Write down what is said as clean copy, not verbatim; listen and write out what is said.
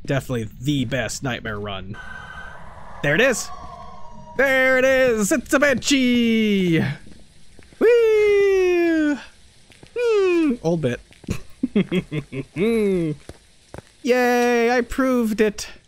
Definitely the best nightmare run. There it is. There it is. It's a Banshee. Woo! Old bit. Yay, I proved it.